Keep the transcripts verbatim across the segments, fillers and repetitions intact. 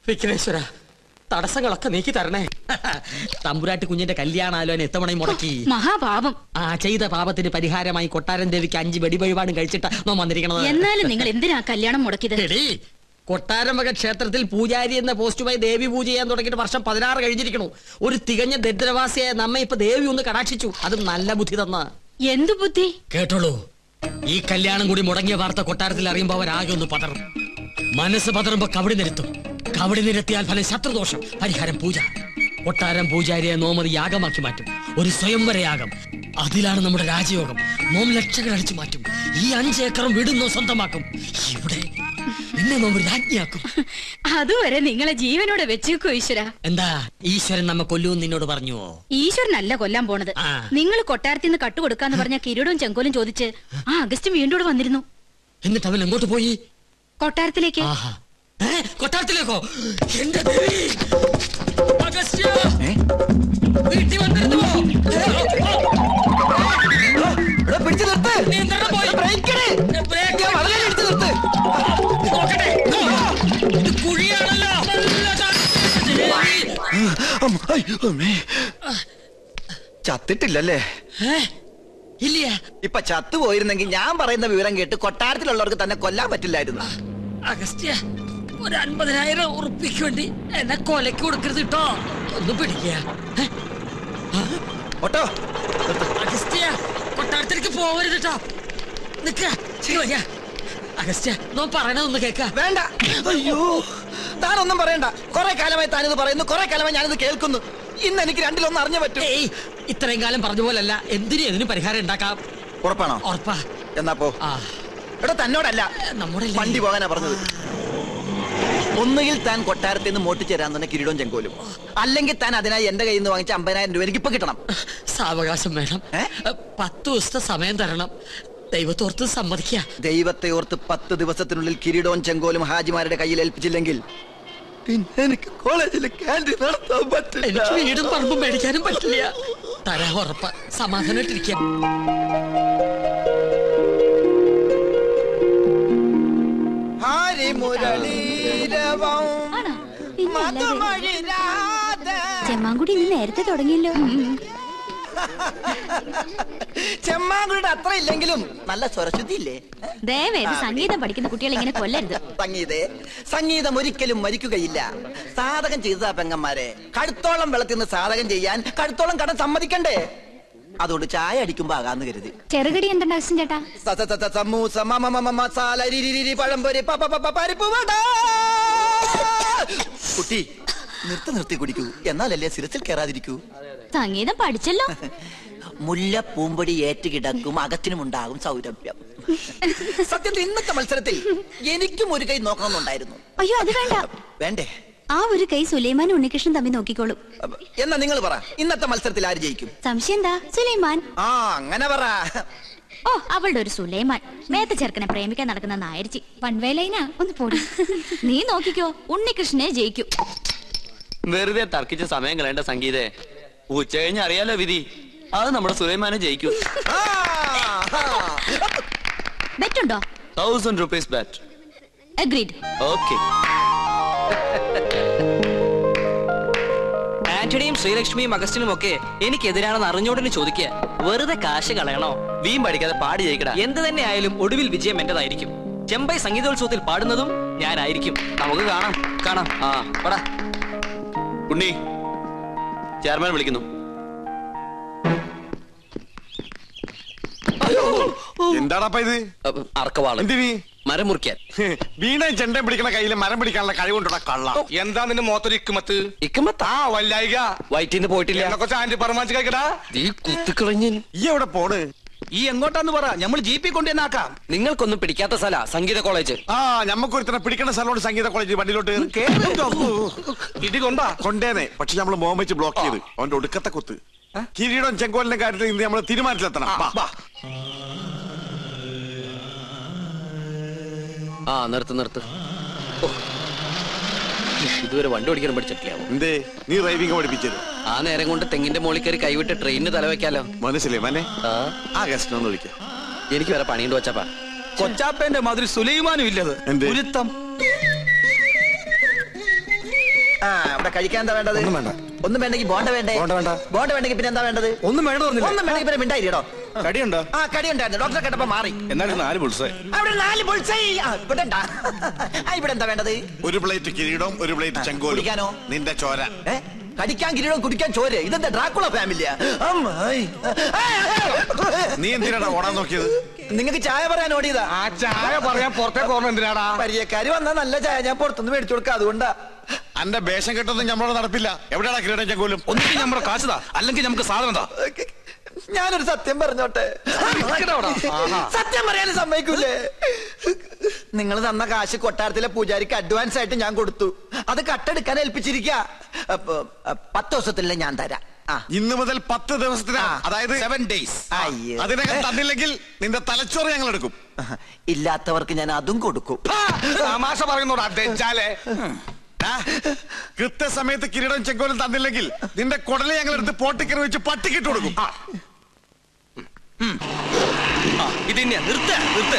വിഘ്നേശ്വര, തടസ്സങ്ങളൊക്കെ നീക്കി തരണേ. തമ്പുരാട്ടി കുഞ്ഞിന്റെ കല്യാണാലോചന എത്തവണയും മുടക്കി. മഹാപാപം. ആ ചെയ്ത പാപത്തിന് പരിഹാരമായി കൊട്ടാരൻ ദേവിക്ക് അഞ്ച് വെടിവഴിപാടും കഴിച്ചിട്ട് നോ വന്നിരിക്കണത്. എന്നാലും നിങ്ങൾ എന്തിനാ കല്യാണം മുടക്കിയത്? കൊട്ടാരമക ക്ഷേത്രത്തിൽ പൂജാരി എന്ന പോസ്റ്റുമായി ദേവി പൂജ ചെയ്യാൻ തുടങ്ങിയിട്ട് വർഷം പതിനാറ് കഴിഞ്ഞിരിക്കണു. ഒരു തികഞ്ഞ ദരിദ്രവാസിയായ നമ്മെ ഇപ്പൊ ദേവി ഒന്ന് കടാക്ഷിച്ചു. അത് നല്ല ബുദ്ധി തന്ന. എന്തു ബുദ്ധി? കേട്ടോളൂ, ഈ കല്യാണം കൂടി മുടങ്ങിയ വാർത്ത കൊട്ടാരത്തിൽ അറിയുമ്പോ അവരാകെ ഒന്ന് പതറും. മനസ്സ് പതറുമ്പോ കവടി നിരത്തും. കവടി നിരത്തിയാൽ ഫലം ശത്രുദോഷം, പരിഹാരം പൂജ. കൊട്ടാരം പൂജാരിയെ നോമത് യാഗമാക്കി മാറ്റും. ഒരു സ്വയംവര യാഗം. അതിലാണ് നമ്മുടെ രാജയോഗം. നോം ലക്ഷങ്ങൾ അടിച്ചു മാറ്റും. ഈ അഞ്ചേക്കറും വിടുന്നോ സ്വന്തമാക്കും. ഇവിടെ നിന്നെ നോമ്പ് രാജ്ഞിയാക്കും. അതുവരെ നിങ്ങളെ ജീവനോടെ വെച്ചേക്കോ ഈശ്വര. എന്താ ഈശ്വരൻ നമ്മെ കൊല്ലൂന്ന് നിന്നോട് പറഞ്ഞുവോ? ഈശ്വരനല്ല കൊല്ലാൻ പോണത്. നിങ്ങൾ കൊട്ടാരത്തിൽ നിന്ന് കട്ടുകൊടുക്കാന്ന് പറഞ്ഞ കിരീടവും ചെങ്കോലും ചോദിച്ച് ആ അഗസ്റ്റ് വീണ്ടും വന്നിരുന്നു. എന്നിട്ട് അവൻ എങ്ങോട്ട് പോയി? കൊട്ടാരത്തിലേക്ക്. കൊട്ടാരത്തിലേക്കോ? എന്റെ ദേവി! അഗസ്ത്യ വീട്ടിൽ വന്നിരുന്നു. കുഴിയാണല്ലോ. ചത്തിട്ടില്ലല്ലേ? ഇല്ല. ഇപ്പൊ ചത്തുപോയിരുന്നെങ്കിൽ ഞാൻ പറയുന്ന വിവരം കേട്ട് കൊട്ടാരത്തിലുള്ളവർക്ക് തന്നെ കൊല്ലാൻ പറ്റില്ലായിരുന്നു. അഗസ്ത്യ, ഒരു അൻപതിനായിരം ഉറുപ്പിക്ക് വേണ്ടി എന്നെ കൊലക്ക് കൊടുക്കരുത് കേട്ടോ. ഒന്ന് പിടിക്കുക. അഗസ്ത്യ, കൊട്ടാരത്തിലേക്ക് പോവരുത് കേട്ടോ. നിക്ക. അഗസ്ത്യ, നോ പറയണതൊന്ന് കേക്ക. വേണ്ട. അയ്യോ, താനൊന്നും പറയണ്ട. കുറെ കാലമായി താനിത് പറയുന്നു, കുറെ കാലമായി ഞാനിത് കേൾക്കുന്നു. ഇന്ന് എനിക്ക് രണ്ടിലൊന്നും അറിഞ്ഞു പറ്റും. ഇത്രയും കാലം പറഞ്ഞ പോലല്ല. എന്തിനും എന്തിനും പരിഹാരം ഉണ്ടാക്കാം. ഉറപ്പാണോ? ഉറപ്പാ. എന്നാ പോ. എടോ, തന്നോടല്ല, നമ്മുടെ വണ്ടി പോകാനാ പറഞ്ഞത്. ഒന്നുകിൽ താൻ കൊട്ടാരത്തിൽ നിന്ന് മോട്ടിച്ചേരാൻ തന്നെ കിരീടവും ചെങ്കോലും, അല്ലെങ്കിൽ താൻ അതിനായി എന്റെ കയ്യിൽ നിന്ന് വാങ്ങിച്ച അമ്പതിനായിരം രൂപ എനിക്ക് ഇപ്പൊ കിട്ടണം. സാവകാശം വേണം. പത്ത് ദിവസത്തെ സമയം തരണം. ദൈവത്തോർത്ത് സമ്മതിക്കുക. ദൈവത്തെ ഓർത്ത് പത്ത് ദിവസത്തിനുള്ളിൽ കിരീടവും ചെങ്കോലും ഹാജിമാരുടെ കയ്യിൽ ഏൽപ്പിച്ചില്ലെങ്കിൽ പിന്നെ എനിക്ക് കോളേജിൽ ക്യാൻറ്റീൻ നടത്താൻ പറ്റില്ല. എനിക്ക് വീടും പറമ്പും മേടിക്കാനും പറ്റില്ല. തരാ ഉറപ്പ. സമാധാനമായിട്ടിരിക്കാം. ചെമ്മാങ്കുടി ഇന്ന് നേരത്തെ തുടങ്ങിയല്ലോ. ചെമ്മാങ്കുടിയുടെ അത്ര ഇല്ലെങ്കിലും നല്ല സ്വരശുദ്ധി ഇല്ലേ? ദയവേത് സംഗീതം പഠിക്കുന്ന കുട്ടികൾ ഇങ്ങനെ കൊല്ലരുത്. സംഗീതേ, സംഗീതം ഒരിക്കലും മരിക്കുകയില്ല. സാധകം ചെയ്തതാ പെങ്ങന്മാരെ. കഴുത്തോളം വെള്ളത്തിൽ നിന്ന് സാധകം ചെയ്യാൻ കഴുത്തോളം കടം സമ്മതിക്കണ്ടേ? അതുകൊണ്ട് ചായ അടിക്കുമ്പോ ആകാന്ന് കരുതി. ചെറുകടി എന്തുണ്ട് അച്ഛൻ ചേട്ടാ? സമൂസ, മസാല, പഴംപൊരി, പരിപ്പ് വട. കുട്ടി, നിർത്തി നിർത്തി കുടിക്കൂ, എന്നാലല്ലേ സിരസിൽ കയറാതിരിക്കൂ. സംഗീതം പഠിച്ചല്ലോ. മുല്ല പൂമ്പൊടി ഏറ്റുകിടക്കും, അകത്തിനുമുണ്ടാകും സൗരഭ്യം. സത്യത്തിൽ ഇന്നത്തെ മത്സരത്തിൽ എനിക്കും ഒരു കൈ നോക്കണമെന്നുണ്ടായിരുന്നു. അയ്യോ, അത് വേണ്ട. വേണ്ടേ? ആ ഒരു കൈ സുലൈമാൻ ഉണ്ണികൃഷ്ണൻ തമ്മിൽ നോക്കിക്കോളും. എന്നാ നിങ്ങൾ പറ, ഇന്നത്തെ മത്സരത്തിൽ ആര് ജയിക്കും? സംശയം എന്താ? സുലൈമാൻ. ആ, അങ്ങനെ പറ. ഓ, അവളുടെ ഒരു സുലൈമാൻ. മേത്ത ചെറുക്കനെ പ്രേമിക്കാൻ നടക്കുന്ന നായരിച്ചി. പൺവേലൈനാ ഒന്ന് പോടി. നീ നോക്കിക്കോ, ഉണ്ണികൃഷ്ണനെ ജയിക്കും. വെറുതെ തർക്കിച്ച സമയം കളയേണ്ട സംഗീതേ. ഉച്ച കഴിഞ്ഞ് അറിയാലോ വിധി. അത് നമ്മുടെ സുലൈമാനെ ജയിക്കും. ബെറ്റുണ്ടോ? Thousand rupees bet. Agreed. Okay. ആന്റണിയും ശ്രീലക്ഷ്മിയും അഗസ്റ്റിനും ഒക്കെ എനിക്കെതിരാണെന്ന് അറിഞ്ഞോടനെ ചോദിക്കുക. വെറുതെ കാശ് കളയണോ? വീം പഠിക്കാതെ പാടി ജയിക്കടാ. എന്ത് തന്നെ ആയാലും ഒടുവിൽ വിജയം എന്റേതായിരിക്കും. ചെമ്പൈ സംഗീതോത്സവത്തിൽ പാടുന്നതും ഞാനായിരിക്കും. നമുക്ക് കാണാം. കാണാം. ആ, പടാ. ഉണ്ണി, ചെയർമാൻ വിളിക്കുന്നു. എന്താടാ ഇത്? അറക്കവാള്. എന്തിന്? മരം മുറിക്കാൻ. വീണ ചെണ്ട പിടിക്കണ കയ്യിൽ മരം പിടിക്കാനുള്ള കഴിവുണ്ടോടാ കള്ള. എന്താ നിന്റെ മോത്തൊരു ഇക്കുമത്ത്? ഇക്കുമത്ത്? ആ, വല്ലായിക. വയറ്റിന്ന് പോയിട്ടില്ല. കൊച്ചാ ആന്റി പറമാച്ച് കഴിക്കടാ. നീ കുത്തിക്കളഞ്ഞ. ഈ എവിടെ പോണ്? ഈ എങ്ങോട്ടാന്ന് പറ, നമ്മൾ ജീപ്പിൽ കൊണ്ടുവന്നാക്കാം. നിങ്ങൾക്കൊന്നും പിടിക്കാത്ത സ്ഥല സംഗീത കോളേജ്. ആ, ഞമ്മക്കൊരുത്തനെ പിടിക്കണ സ്ഥലമുണ്ട് സംഗീത കോളേജ്. വണ്ടിയിലോട്ട് ഇടി കൊണ്ടാ കൊണ്ടേനെ. പക്ഷെ നമ്മള് മോഹം വെച്ച് ബ്ലോക്ക് ചെയ്ത് അവന്റെ ഒടുക്കത്തെ കുത്ത്. കിരീടം ചെങ്കോലിന്റെ കാര്യത്തിൽ ഇന്ന് നമ്മള് തീരുമാനത്തിലെത്തണം. ആ, നിർത്ത് നിർത്ത്. ഇതുവരെ വണ്ടി ഓടിക്കാൻ പഠിച്ചിട്ടില്ല. എന്തേ നീ ഡ്രൈവിംഗ് പഠിപ്പിച്ചത്? ആ നേരം കൊണ്ട് തെങ്ങിന്റെ മോളിൽ കയറി കൈവിട്ട് ട്രെയിനിന് തലവെക്കാലോ. മനസ്സിലേ മനെ? ആ ഗസ്റ്റൊന്ന് വിളിക്കാം. എനിക്ക് വരെ പണിയുണ്ട് കൊച്ചാപ്പാ. കൊച്ചാപ്പന്റെ മാതിരി സുലൈമാനും ഇല്ലത്. എന്ത്? ഗുരുത്തം. ആ ഇവിടെ കഴിക്കാൻ എന്താ വേണ്ടത്? ഒന്നും വേണ്ട. ഒന്നും വേണ്ടെങ്കിൽ ബോണ്ട വേണ്ടേ? ബോണ്ട വേണ്ട. ബോണ്ട വേണ്ടെങ്കിൽ പിന്നെ എന്താ വേണ്ടത്? ഒന്നും വേണ്ട പറഞ്ഞില്ല. ഒന്നും വേണ്ടെങ്കിൽ പിന്നെ മിണ്ടായിട്ടോ. കടിയുണ്ടോ? ആ കടി ഉണ്ടായിരുന്നു. ഡോക്ടറെ കേട്ടപ്പോ മാറി. എന്നാലും നാല് ബുൾസേ. അവിടെ നാല് ബുൾസൈ. ആ, ഇവിടെ ഉണ്ടാ. ആ, ഇവിടെ എന്താ വേണ്ടത്? ഒരു പ്ലേറ്റ് കിരീടം, ഒരു പ്ലേറ്റ് ചെങ്കോലും. കുടിക്കാനോ? നിന്റെ ചോര. ഏ? കടിക്കാൻ കിരീടം കുടിക്കാൻ ചോര. ഇതെന്താ ഡ്രാക്കുള ഫാമിലിയാ? നീ എന്തിനാടാ ഓടാൻ നോക്കിയത്? നിങ്ങൾക്ക് ചായ പറയാൻ ഓടിയതാ. ആ ചായ പറയാൻ പുറത്തേക്ക് ഓർമ്മ എന്തിനാടാ? പരിചയക്കാര് വന്നാ നല്ല ചായ ഞാൻ പുറത്തുനിന്ന് മേടിച്ചു കൊടുക്കാം, അതുകൊണ്ടാ. അന്റെ വേഷം കെട്ടൊന്നും നമ്മളോട് നടപ്പില്ല. എവിടെയാടാ കിരീടം ചെങ്കോലും? ഒന്നിനും നമ്മുടെ കാശുതാ, അല്ലെങ്കിൽ നമുക്ക് സാധനം താ. ഞാനൊരു സത്യം പറഞ്ഞോട്ടെ? സത്യം പറയാനും സമ്മതിക്കൂലേ? നിങ്ങൾ തന്ന കാശ് കൊട്ടാരത്തിലെ പൂജാരിക്ക് അഡ്വാൻസ് ആയിട്ട് ഞാൻ കൊടുത്തു. അത് കട്ടെടുക്കാൻ ഏൽപ്പിച്ചിരിക്ക. പത്ത് ദിവസത്തിലെ ഞാൻ തരാം. ഇന്ന് മുതൽ പത്ത് ദിവസത്തിനാ, ആ. അതായത് സെവൻ ഡേയ്സ്. അയ്യോ. അതിനകം തന്നില്ലെങ്കിൽ നിന്റെ തലച്ചോറ് ഞങ്ങൾ എടുക്കും. ഇല്ലാത്തവർക്ക് ഞാൻ അതും കൊടുക്കും. തമാശ പറയുന്നോടാ തെച്ചാലേ. കൃത്യസമയത്ത് കിരീടം ചെങ്കോലും തന്നില്ലെങ്കിൽ നിന്റെ കുടലെ ഞങ്ങൾ എടുത്ത് പോട്ടിക്കറി വെച്ച് പട്ടിക്കിട്ട് കൊടുക്കും. ഇത് തന്നെയാ. നിർത്ത നിർത്ത.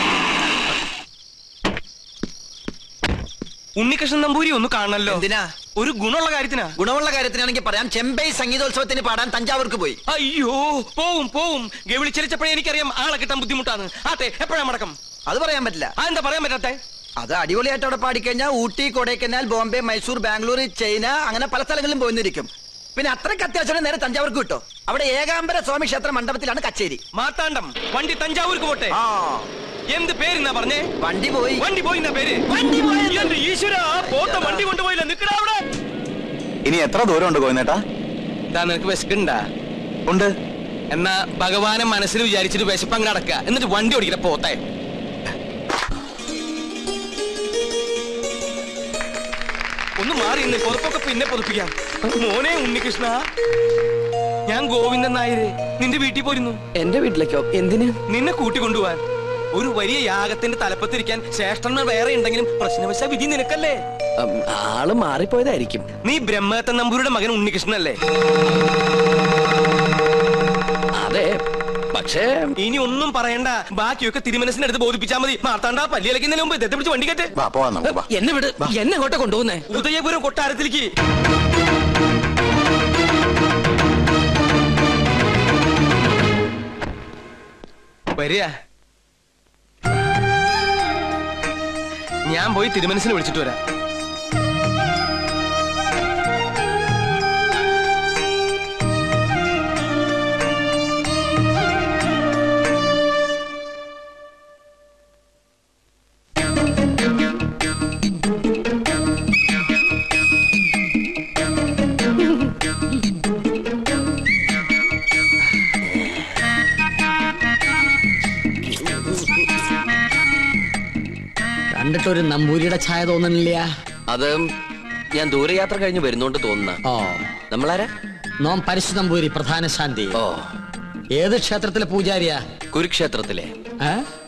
ഉണ്ണികൃഷ്ണൻ നമ്പൂരി ഒന്ന് കാണണല്ലോ. എന്തിനാ? ഒരു ഗുണമുള്ള കാര്യത്തിനാ. ഗുണമുള്ള കാര്യത്തിനാണെങ്കിൽ പറയാം. ചെമ്പൈ സംഗീതോത്സവത്തിന് പാടാൻ തഞ്ചാവൂർക്ക് പോയി. അയ്യോ പോവും പോവും. ഗവിളി ചലിച്ചപ്പോഴേ എനിക്കറിയാം ആളെ കിട്ടാൻ ബുദ്ധിമുട്ടാണ്. ആട്ടെ എപ്പോഴാ മടക്കം? അത് പറയാൻ പറ്റില്ല. ആ എന്താ പറയാൻ പറ്റാത്തെ? അത് അടിപൊളിയായിട്ട് അവിടെ പാടിക്കഴിഞ്ഞാൽ ഊട്ടി, കൊടൈക്കനാൽ, ബോംബെ, മൈസൂർ, ബാംഗ്ലൂർ, ചൈന, അങ്ങനെ പല സ്ഥലങ്ങളിലും പോയിരിക്കും. പിന്നെ അത്രയ്ക്ക് അത്യാവശ്യം നേരെ തഞ്ചാവൂർക്ക് കിട്ടോ. അവിടെ ഏകാംബര സ്വാമി ക്ഷേത്ര മണ്ഡപത്തിലാണ് കച്ചേരി. മാർത്താണ്ഡം വണ്ടി തഞ്ചാവൂർക്ക് പോട്ടെ. എന്ത് പേരെന്നാ പറഞ്ഞേ? വണ്ടി പോയി. വണ്ടി പോയി എന്നാ പേര്? വണ്ടി പോയി. എന്റെ ഈശ്വര, പോത്ത വണ്ടി കൊണ്ടുപോയില്ല. നിക്കടാ അവിടെ. ഇനി എത്ര ദൂരം ഉണ്ട് കോയിനേട്ടാ? എന്താ നിനക്ക് വിശക്കുണ്ടാ? ഉണ്ട്. എന്നാ ഭഗവാനെ മനസ്സിൽ വിചാരിച്ചിട്ട് വിശപ്പങ്ങ് നടക്കുക, എന്നിട്ട് വണ്ടി ഓടിക്കണ പോത്തെ. ഒന്ന് മാറി ഇന്ന് പുറത്തൊക്കെ പിന്നെ പൊതുപ്പിക്കാം. മോനെ ഉണ്ണികൃഷ്ണ, ഞാൻ ഗോവിന്ദൻ നായര് നിന്റെ വീട്ടിൽ പോയിരുന്നു. എന്റെ വീട്ടിലേക്കോ? എന്തിന്? നിന്നെ കൂട്ടിക്കൊണ്ടുപോവാൻ. ഒരു വലിയ യാഗത്തിന്റെ തലപ്പത്തിരിക്കാൻ ശ്രേഷ്ഠന്മാർ വേറെ ഉണ്ടെങ്കിലും പ്രശ്നവശ വിധി നിനക്കല്ലേ? ആള് മാറിപ്പോയതായിരിക്കും. നീ ബ്രഹ്മദത്തൻ നമ്പൂരിയുടെ മകൻ ഉണ്ണികൃഷ്ണനല്ലേ? അതെ, പക്ഷേ ഇനി ഒന്നും പറയണ്ട. ബാക്കിയൊക്കെ തിരുമനസിനടുത്ത് ബോധിപ്പിച്ചാൽ മതി. മാർത്താണ്ട പല്ലിയിലക്കുന്നതിന് മുമ്പ് ഇതത്തെ പിടിച്ച് വണ്ടി കെട്ട്. വാ പോവാം നമുക്ക്. വാ. എന്നെ വിട്. എന്നെ അങ്ങോട്ട് കൊണ്ടുപോകുന്നേ? ഉദയപുരം കൊട്ടാരത്തിലേക്ക്. വരിക. ഞാൻ പോയി തിരുമനസിനെ വിളിച്ചിട്ട് വരാം. കണ്ടിട്ടൊരു നമ്പൂരിയുടെ ഛായ തോന്നണില്ല. അത് ഞാൻ ദൂരയാത്ര കഴിഞ്ഞ് വരുന്നോണ്ട് തോന്നുന്ന. ഓ, നമ്മളാരാ? നോം പരശു നമ്പൂരി, പ്രധാന ശാന്തി. ഓ, ഏത് ക്ഷേത്രത്തിലെ പൂജാരിയാ? കുരുക്ഷേത്രത്തിലെ. ഏ